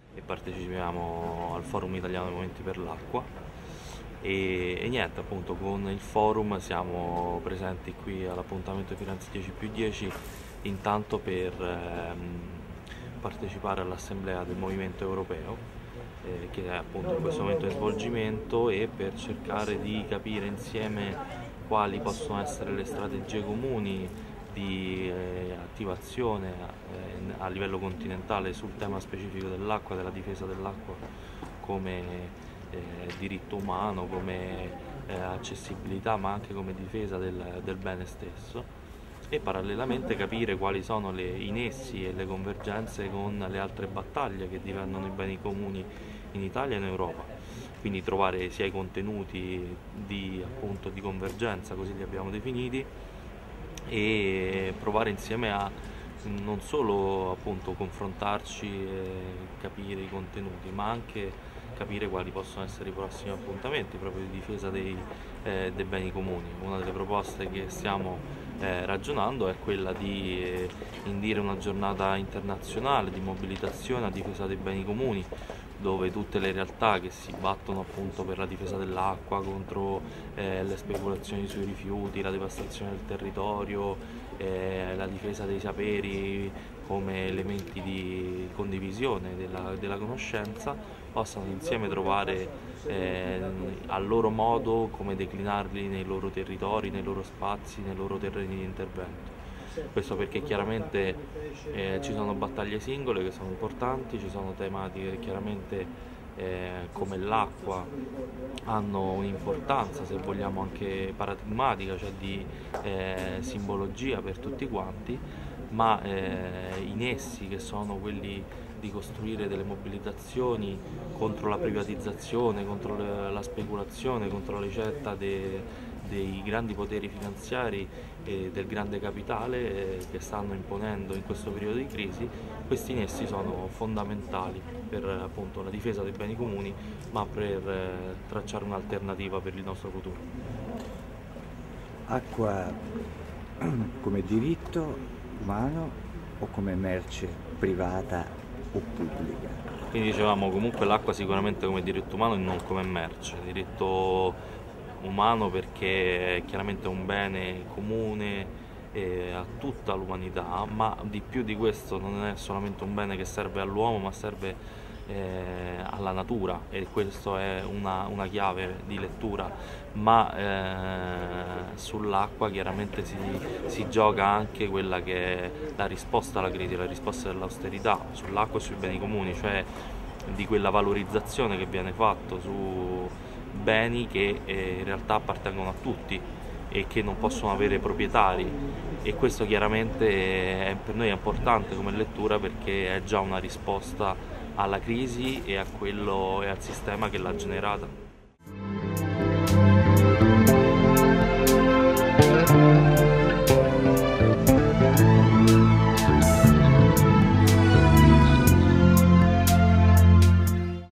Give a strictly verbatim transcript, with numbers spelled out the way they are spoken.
e partecipiamo al Forum Italiano dei Movimenti per l'Acqua e, e niente, appunto con il forum siamo presenti qui all'appuntamento Firenze dieci più dieci intanto per ehm, partecipare all'assemblea del Movimento Europeo eh, che è appunto in questo momento in svolgimento, e per cercare di capire insieme quali possono essere le strategie comuni di eh, attivazione eh, a livello continentale sul tema specifico dell'acqua, della difesa dell'acqua come eh, diritto umano, come eh, accessibilità, ma anche come difesa del, del bene stesso, e parallelamente capire quali sono le, i nessi e le convergenze con le altre battaglie che difendono i beni comuni in Italia e in Europa. Quindi trovare sia i contenuti di, appunto, di convergenza, così li abbiamo definiti, e provare insieme a non solo appunto confrontarci e capire i contenuti, ma anche capire quali possono essere i prossimi appuntamenti proprio di difesa dei, eh, dei beni comuni. Una delle proposte che stiamo eh, ragionando è quella di eh, indire una giornata internazionale di mobilitazione a difesa dei beni comuni, dove tutte le realtà che si battono appunto per la difesa dell'acqua, contro eh, le speculazioni sui rifiuti, la devastazione del territorio, eh, la difesa dei saperi come elementi di condivisione della, della conoscenza, possano insieme trovare eh, a loro modo come declinarli nei loro territori, nei loro spazi, nei loro terreni di intervento. Questo perché chiaramente eh, ci sono battaglie singole che sono importanti, ci sono tematiche che chiaramente eh, come l'acqua hanno un'importanza, se vogliamo anche paradigmatica, cioè di eh, simbologia per tutti quanti, ma eh, i nessi, che sono quelli di costruire delle mobilitazioni contro la privatizzazione, contro le, la speculazione, contro la ricetta de, dei grandi poteri finanziari e del grande capitale eh, che stanno imponendo in questo periodo di crisi. Questi nessi sono fondamentali per appunto la difesa dei beni comuni, ma per eh, tracciare un'alternativa per il nostro futuro. Acqua come diritto umano o come merce privata o pubblica? Quindi dicevamo comunque l'acqua sicuramente come diritto umano e non come merce. Diritto umano perché è chiaramente un bene comune eh, a tutta l'umanità, ma di più di questo non è solamente un bene che serve all'uomo, ma serve eh, alla natura, e questa è una, una chiave di lettura. Ma eh, sull'acqua chiaramente si, si gioca anche quella che è la risposta alla crisi, la risposta dell'austerità sull'acqua e sui beni comuni, cioè di quella valorizzazione che viene fatta su beni che eh, in realtà appartengono a tutti e che non possono avere proprietari, e questo chiaramente è, per noi è importante come lettura, perché è già una risposta alla crisi e a quello e al sistema che l'ha generata.